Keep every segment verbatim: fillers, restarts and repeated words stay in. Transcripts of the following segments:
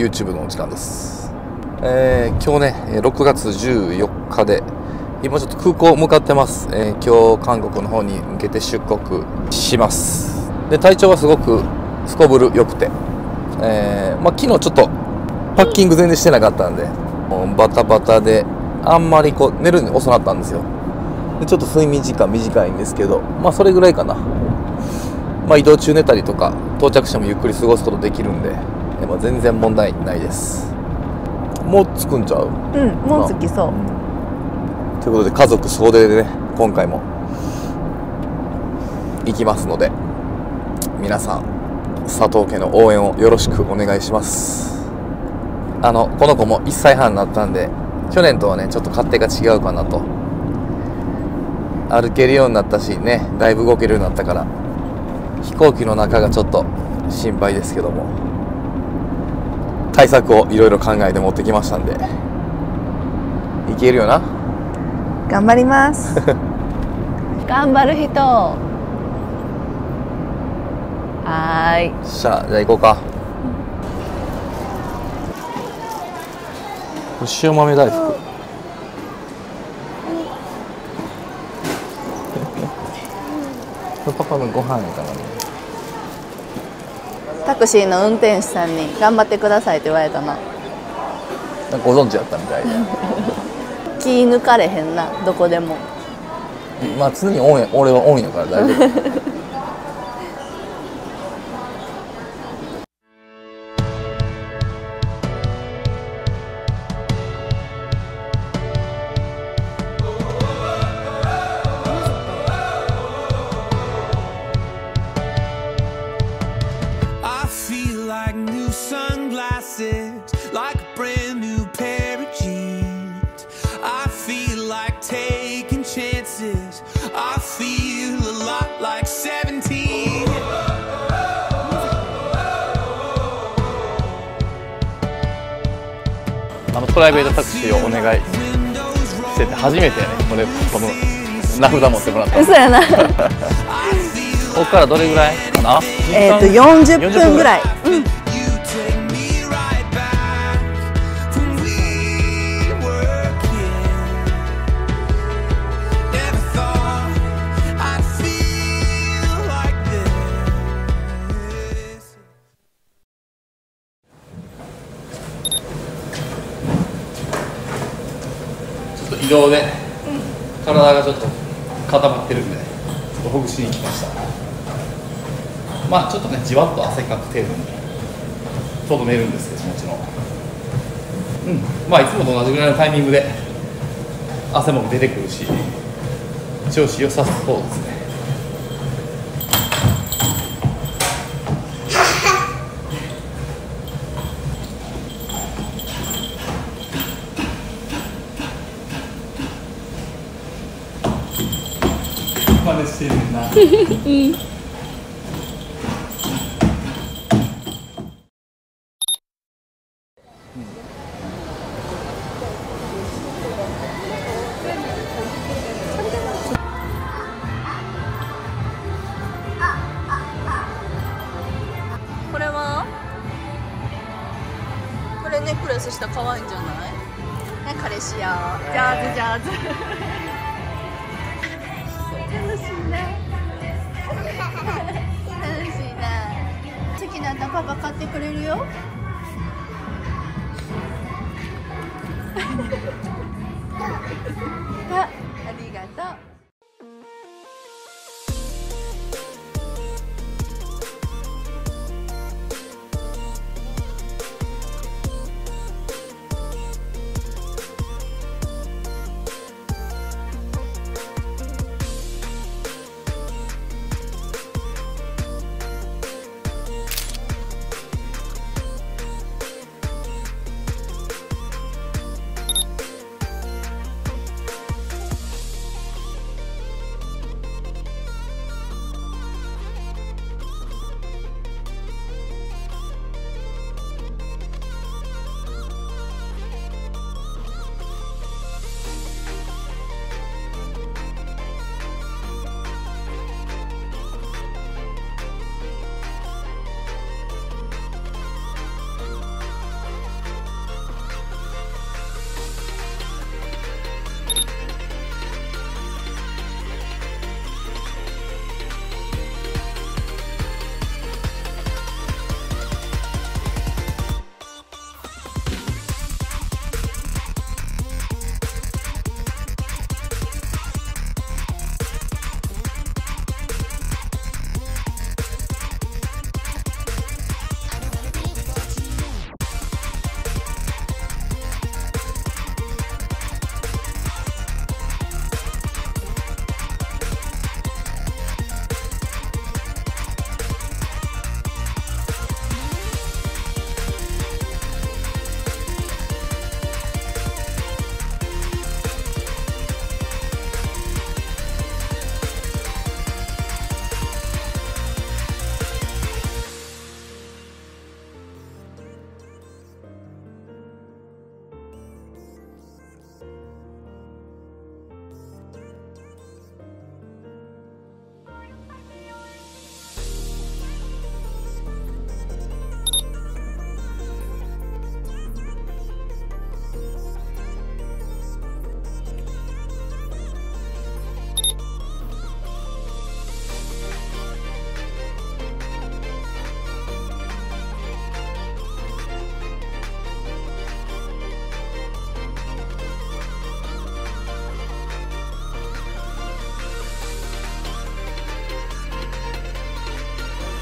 YouTube のお時間です。えー、今日ねろくがつじゅうよっかで今ちょっと空港向かってます。えー、今日韓国の方に向けて出国します。で体調はすごくすこぶる良くて、えーまあ、昨日ちょっとパッキング全然してなかったんでもうバタバタであんまりこう寝るのに遅なったんですよ。でちょっと睡眠時間短いんですけど、まあそれぐらいかな。まあ移動中寝たりとか到着してもゆっくり過ごすことできるんで、まあ、全然問題ないです。もう着くんちゃう？ うん、もう着きそう、 まあ、ということで家族総出でね今回も行きますので、皆さん佐藤家の応援をよろしくお願いします。あのこの子もいっさいはんになったんで去年とはねちょっと勝手が違うかなと。歩けるようになったしね、だいぶ動けるようになったから飛行機の中がちょっと心配ですけども、対策をいろいろ考えて持ってきましたんでいけるよな。 頑張ります頑張る人はーい。 しゃあじゃあ行こうか。これ塩豆大福これパパのご飯かな。 タクシーの運転手さんに頑張ってくださいって言われたな。 なんかご存知やったみたいで気抜かれへんな、どこでも。 まあ常にオンや、俺はオンやから大丈夫 Like a brand new pair of jeans, I feel like taking chances. I feel a lot like seventeen. あのプライベートタクシーをお願いしてて初めてね、これこの名札持ってもらった。 嘘やなここからどれぐらいかな？ えっとよんじゅっぷんぐらい。うん。 移動で体がちょっと固まってるんでちょっとほぐしに来ました。まあちょっとねじわっと汗かく程度にとどめるんですけど、もちろんうんまあいつもと同じぐらいのタイミングで汗も出てくるし調子良さそうですね。真似してるなうんこれはこれネックレスしたら可愛いんじゃない？ね、彼氏やジャーズジャーズ楽しいな楽しいな。好きなったパパ買ってくれるよあ、ありがとう。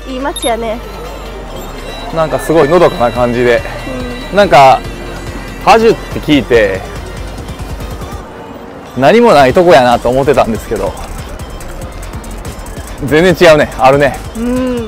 いい街やね。 なんかすごいのどかな感じで、うん、なんかパジュって聞いて何もないとこやなと思ってたんですけど、全然違うね。あるね。 うん、うん。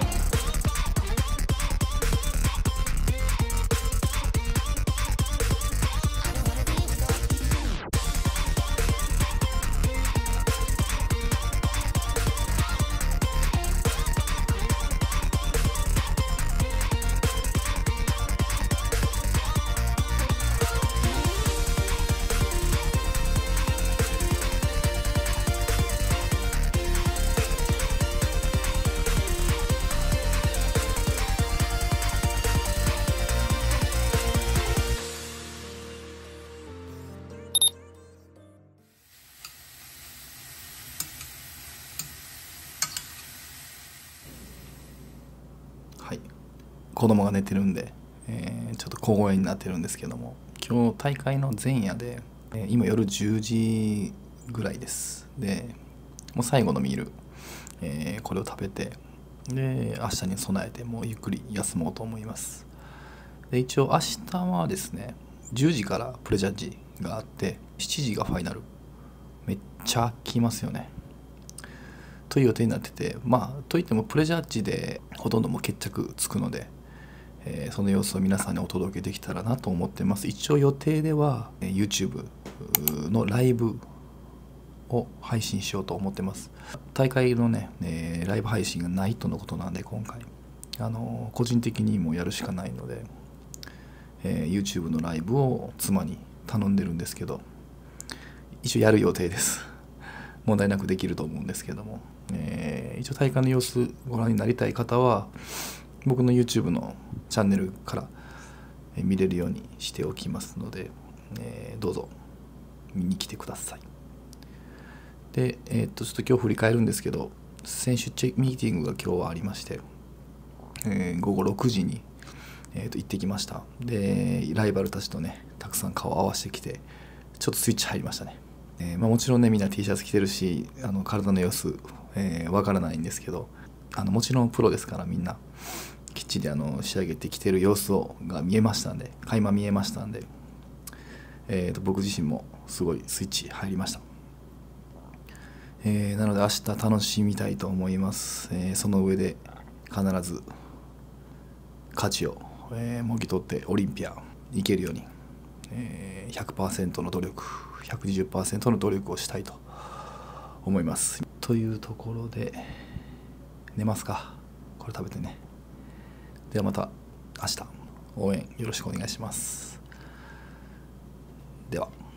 はい、子供が寝てるんで、えー、ちょっと小声になってるんですけども、今日大会の前夜で、えー、今夜じゅうじぐらいです。でもう最後のミール、えー、これを食べて、で明日に備えてもうゆっくり休もうと思います。で一応明日はですね、じゅうじからプレジャッジがあってしちじがファイナル。めっちゃ来ますよねという予定になってて、まあといってもプレジャッジでほとんどもう決着つくので、えー、その様子を皆さんにお届けできたらなと思ってます。一応予定では YouTube のライブを配信しようと思ってます。大会のね、えー、ライブ配信がないとのことなんで、今回あのー、個人的にもやるしかないので、えー、YouTube のライブを妻に頼んでるんですけど、一応やる予定です。問題なくできると思うんですけども、えー、一応大会の様子ご覧になりたい方は僕の YouTube のチャンネルから見れるようにしておきますので、えー、どうぞ見に来てください。で、えー、っとちょっと今日振り返るんですけど、選手チェミーティングが今日はありまして、えー、午後ろくじに、えー、と行ってきました。でライバルたちとねたくさん顔を合わせてきて、ちょっとスイッチ入りましたね。えーまあ、もちろんねみんな T シャツ着てるし、あの体の様子わ、えー、からないんですけど、あのもちろんプロですからみんなきっちりあの仕上げてきてる様子をが見えましたんで、垣間見えましたんで、えー、と僕自身もすごいスイッチ入りました。えー、なので明日楽しみたいと思います。えー、その上で必ず勝ちを、えー、もぎ取ってオリンピア行けるように、えー、ひゃくパーセント の努力、ひゃくにじゅっパーセント の努力をしたいと思います。というところで寝ますか。これ食べてね。ではまた明日応援よろしくお願いします。では。